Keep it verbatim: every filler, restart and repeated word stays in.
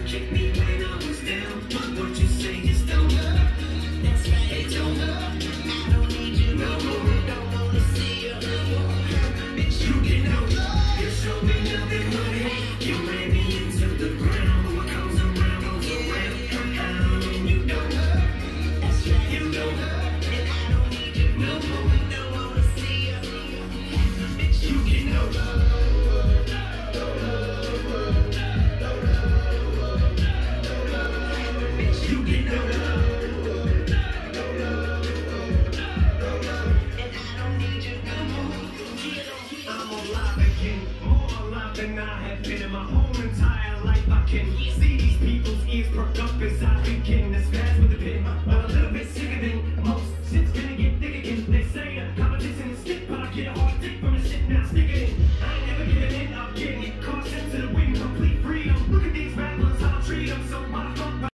Kick me when I was down. What you say just don't hurt. That's right, it don't hurt. I don't need you no more. Don't wanna see you no more. Bitch, you get no love. You show me nothing but hate. You ran me into the ground. What goes around goes around. I don't need you no more. That's right, you don't hurt. And I don't need you no more. Don't wanna see you. Bitch, you get no love. You get no love, and I don't need you no more. I'm alive again, more alive than I have been in my whole entire life. I can see these people's ears perk up as I